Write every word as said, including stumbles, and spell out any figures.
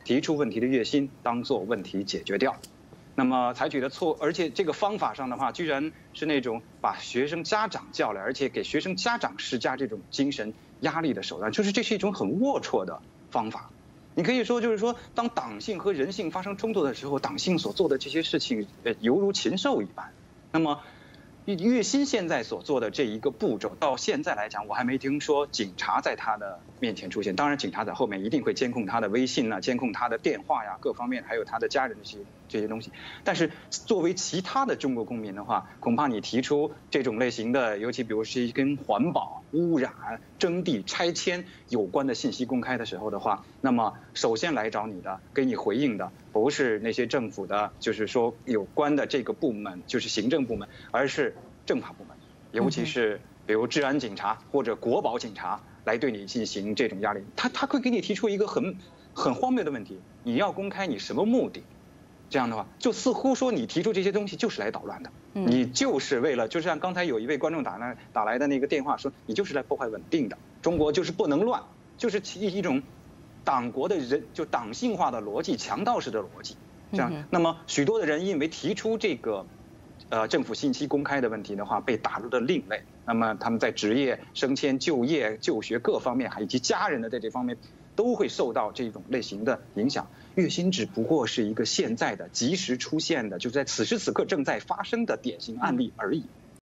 提出问题的月薪当做问题解决掉。那么采取的错，而且这个方法上的话，居然是那种把学生家长叫来，而且给学生家长施加这种精神压力的手段，就是这是一种很龌龊的方法。你可以说，就是说，当党性和人性发生冲突的时候，党性所做的这些事情，呃，犹如禽兽一般。那么，月薪现在所做的这一个步骤，到现在来讲，我还没听说警察在他的面前出现。当然，警察在后面一定会监控他的微信啊，监控他的电话呀，各方面，还有他的家人的这些这些东西。但是，作为其他的中国公民的话，恐怕你提出这种类型的，尤其比如是跟环保、污染、征地、拆迁有关的信息公开的时候的话，那么首先来找你的，给你回应的，不是那些政府的，就是说有关的这个部门，就是行政部门，而是政法部门，尤其是比如治安警察或者国保警察来对你进行这种压力，他他会给你提出一个很很荒谬的问题：你要公开你什么目的？这样的话，就似乎说你提出这些东西就是来捣乱的，你就是为了，就像刚才有一位观众打来打来的那个电话说，你就是来破坏稳定的，中国就是不能乱，就是一一种党国的人就党性化的逻辑，强盗式的逻辑。这样，那么许多的人因为提出这个。呃，政府信息公开的问题的话，被打入了另类。那么他们在职业升迁、就业、就学各方面，还以及家人的在这方面，都会受到这种类型的影响。月薪只不过是一个现在的、及时出现的，就是在此时此刻正在发生的典型案例而已。